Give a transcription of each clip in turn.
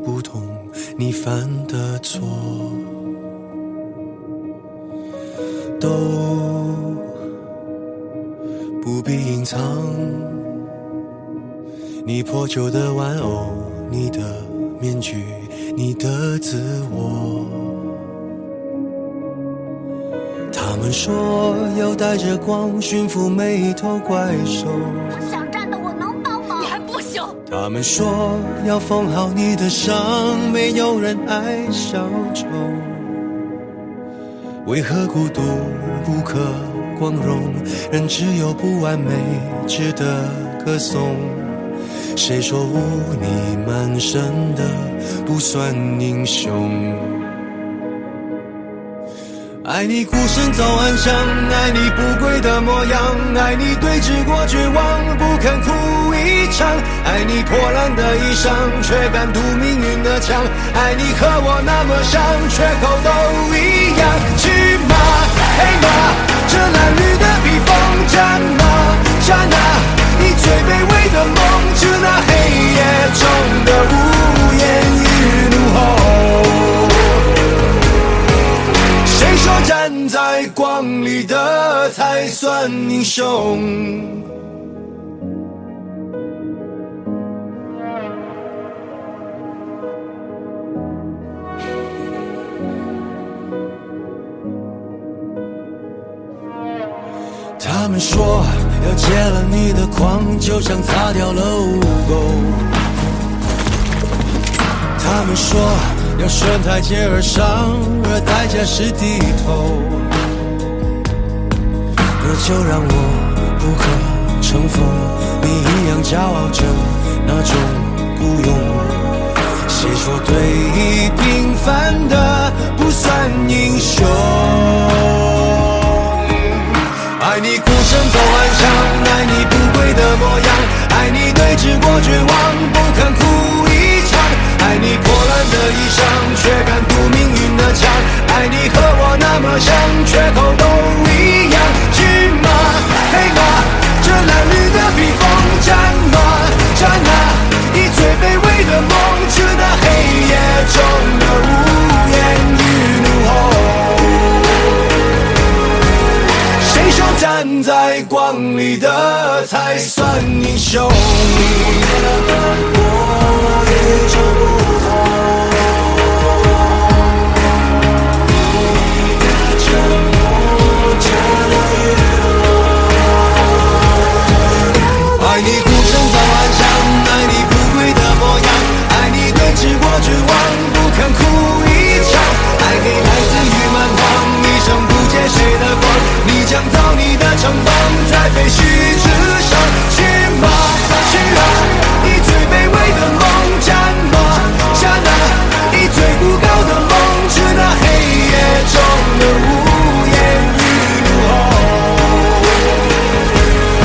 不懂你犯的错，都不必隐藏你破旧的玩偶，你的面具，你的自我。他们说要带着光驯服每一头怪兽， 我想站的我能帮忙，你还不行。 他们说要缝好你的伤，没有人爱小丑。为何孤独不可光荣？人只有不完美值得歌颂。谁说污泥满身的不算英雄？爱你孤身走暗巷，爱你不跪的模样，爱你对峙过绝望不肯哭一场，爱你破烂的衣裳却敢堵命运的枪，爱你和我那么像，缺口都一样。去吗？黑马，这褴褛的披风，战吗？战啊！你最卑微的梦，致那黑夜中的无言与怒吼。谁说站在光里的才算英雄？他们说要戒了你的狂，就像擦掉了污垢。他们说要顺台阶而上，而代价是低头。那就让我不可乘风，你一样骄傲着那种孤勇。谁说对弈平凡的不算英雄？爱你孤身走暗巷，爱你不跪的模样，爱你对峙过绝望不肯哭一场，爱你破烂的衣裳却敢堵命运的枪，爱你和我那么像，缺口都一样。去吗？黑马，这褴褛的披风，战吗？战啊！你最卑微的梦，致那黑夜中的无言与怒吼。谁说站在光里的才算英雄？我与众不同，你的沉默加了雨落。爱你孤身走暗巷，爱你不跪的模样，爱你对峙过绝望不肯哭一场，爱你来自于蛮荒，一生不借谁的光，你将造你的城邦在废墟之上。去吗？去啊！你最卑微的梦，战吗？战啊！你最孤高的梦，致那黑夜中的无言与怒吼。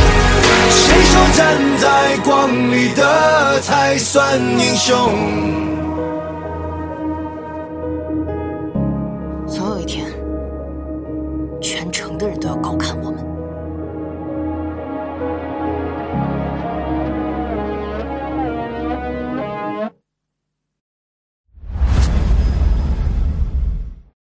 谁说站在光里的才算英雄？